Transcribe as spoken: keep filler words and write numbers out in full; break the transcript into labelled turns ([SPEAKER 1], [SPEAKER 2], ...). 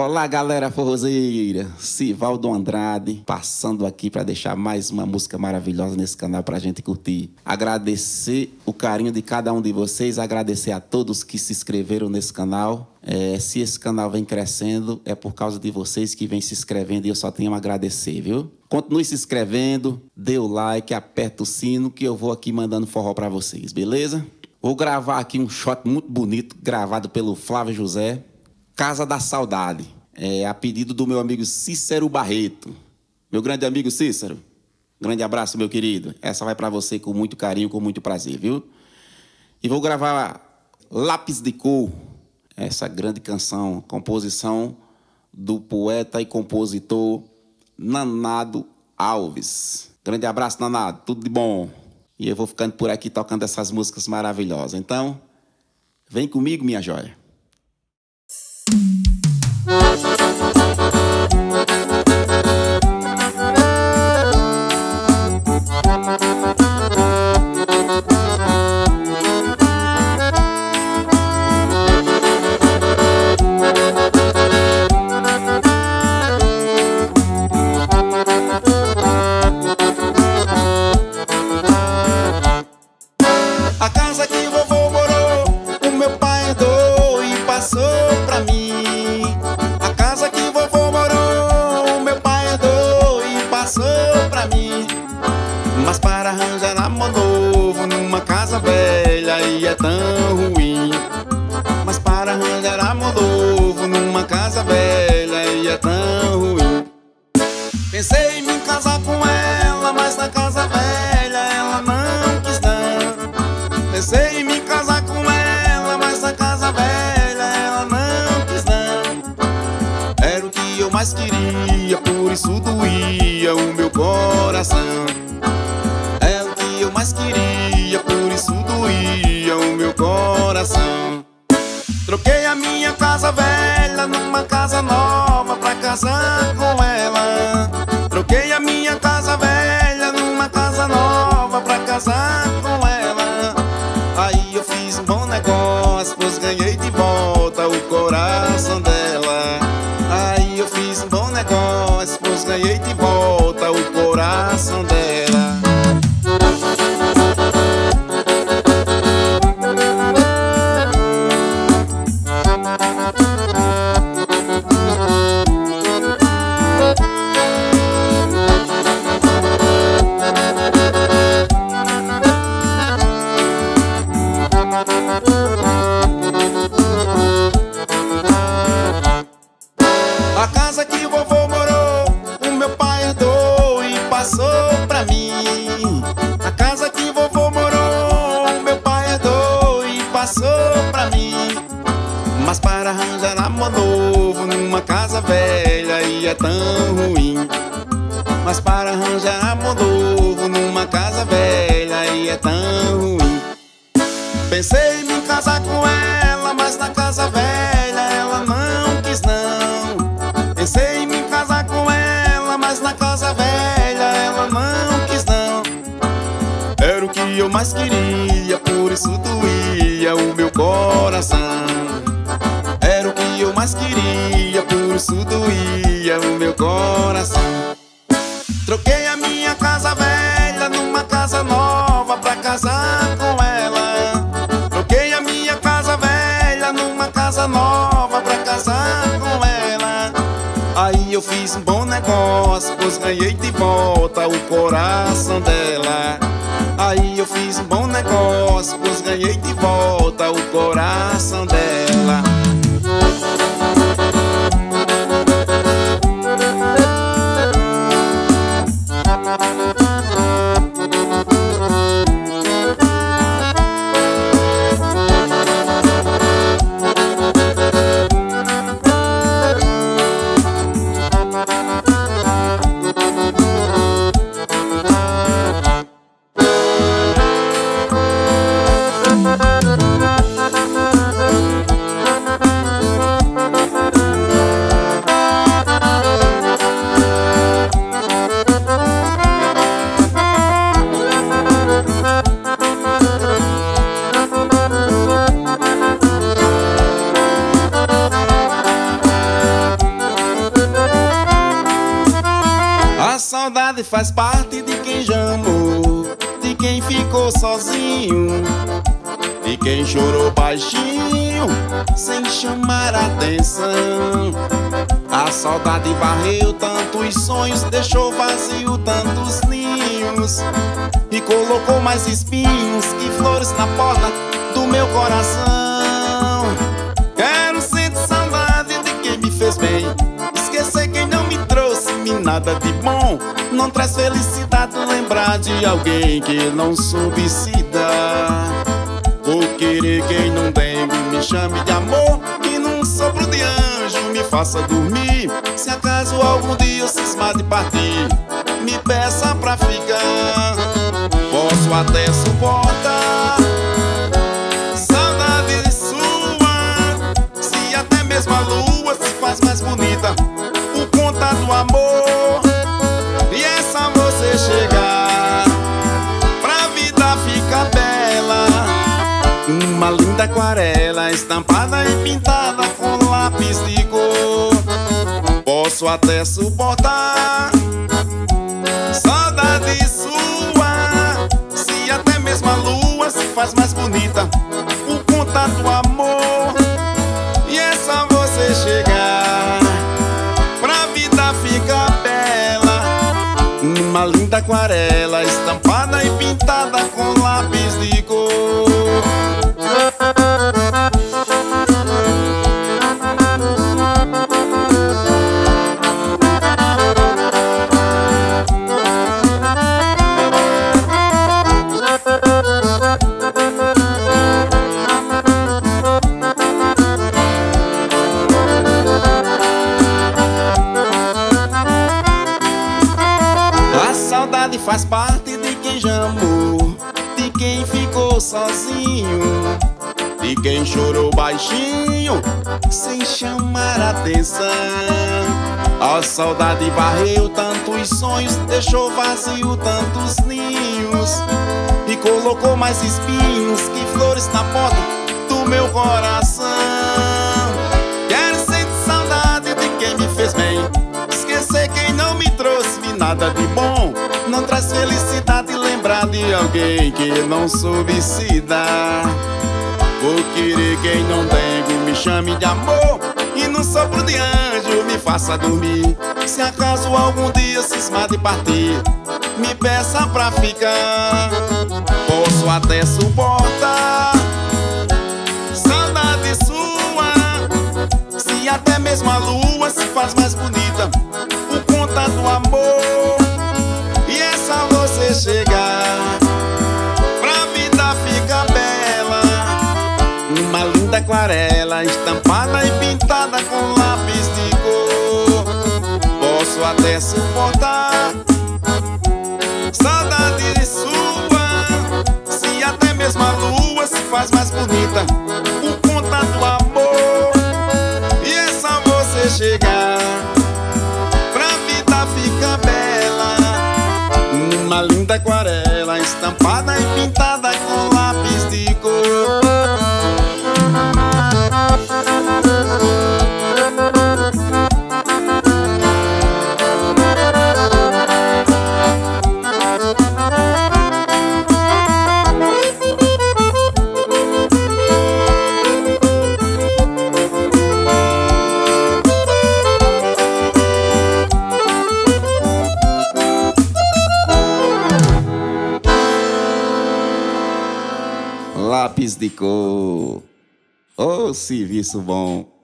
[SPEAKER 1] Olá, galera forrozeira, Sivaldo Andrade, passando aqui para deixar mais uma música maravilhosa nesse canal pra gente curtir. Agradecer o carinho de cada um de vocês, agradecer a todos que se inscreveram nesse canal. É, se esse canal vem crescendo, é por causa de vocês que vem se inscrevendo e eu só tenho a agradecer, viu? Continue se inscrevendo, dê o like, aperta o sino que eu vou aqui mandando forró pra vocês, beleza? Vou gravar aqui um shot muito bonito, gravado pelo Flávio José. Casa da Saudade, é a pedido do meu amigo Cícero Barreto. Meu grande amigo Cícero, grande abraço, meu querido. Essa vai para você com muito carinho, com muito prazer, viu? E vou gravar Lápis de Cor, essa grande canção, composição do poeta e compositor Nanado Alves. Grande abraço, Nanado, tudo de bom. E eu vou ficando por aqui tocando essas músicas maravilhosas. Então, vem comigo, minha joia.
[SPEAKER 2] A casa que vovô morou, o meu pai herdou e passou pra mim. A casa que vovô morou, o meu pai herdou e passou pra mim. Mas para arranjar amor novo numa casa velha aí é tão ruim. Mas para arranjar amor novo numa casa velha aí é tão ruim. Pensei em me casar com ela, mas na casa velha ela não quis não. Pensei em me casar com ela, mas na casa velha ela não quis não. Era o que eu mais queria, por isso doía o meu coração. Era o que eu mais queria, por isso doía o meu coração. Troquei a minha casa velha numa casa nova pra casar com ela. Troquei a minha casa velha numa casa nova pra casar com ela. Aí eu fiz um bom negócio, pois ganhei de volta o coração dela. Aí eu fiz um bom negócio, pois ganhei de volta o coração dela. A casa que vovô morou, o meu pai herdou e passou pra mim. A casa que vovô morou, o meu pai herdou e passou pra mim. Mas para arranjar amor novo numa casa velha aí é tão ruim. Mas para arranjar amor novo numa casa velha aí é tão ruim. Pensei em me casar com ela, mas na casa velha ela não quis não. Pensei em me casar com ela, mas na casa velha ela não quis não. Era o que eu mais queria, por isso doía o meu coração. Era o que eu mais queria, por isso doía o meu coração. Troquei a minha casa velha numa casa nova pra casar com ela. Troquei a minha casa velha numa casa nova pra casar com ela. Aí eu fiz um bom negócio, pois ganhei de volta o coração dela. Aí eu fiz um bom negócio, pois ganhei de volta o coração dela. saudade faz parte de quem já amou, de quem ficou sozinho, de quem chorou baixinho, sem chamar atenção. A saudade varreu tantos sonhos, deixou vazio tantos ninhos e colocou mais espinhos que flores na porta do meu coração. Quero sentir saudade de quem me fez bem, esquecer quem não me trouxe-me nada de bom. Não traz felicidade lembrar de alguém que não soube se dar. Vou querer quem não tem, me chame de amor, e num sopro de anjo me faça dormir. Se acaso algum dia eu cismar de partir, me peça pra ficar. Posso até suportar saudade sua, se até mesmo a lua se faz mais bonita por conta do amor. E é só você chegar pra vida ficar bela. Uma linda aquarela estampada e pintada com lápis de cor. Posso até suportar saudade sua, se até mesmo a lua se faz mais bonita por conta do amor. E é só você chegar pra vida ficar bela. Uma linda aquarela estampada e pintada com lápis de cor. Saudade faz parte de quem já amou, de quem ficou sozinho, de quem chorou baixinho, sem chamar atenção. A saudade varreu tantos sonhos, deixou vazio tantos ninhos e colocou mais espinhos que flores na porta do meu coração. Quero sentir saudade de quem me fez bem, esquecer quem não me trouxe-me nada de bom. Não traz felicidade lembrar de alguém que não soube se dar. Vou querer quem não tem, me chame de amor, e num sopro de anjo me faça dormir. Se acaso algum dia cismar de partir, me peça pra ficar. Posso até suportar saudade sua, se até mesmo a lua se faz mais bonita por conta do amor. E é só você chegar pra vida ficar bela. Uma linda aquarela estampada e pintada com lápis de cor. Posso até suportar saudade sua, se até mesmo a lua se faz mais bonita por conta do amor. E é só você chegar pra vida ficar bela. Uma linda aquarela estampada e pintada com lápis de cor.
[SPEAKER 1] Lápis de cor. Ô, serviço bom.